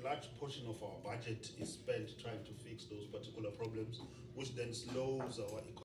large portion of our budget is spent trying to fix those particular problems, which then slows our economy.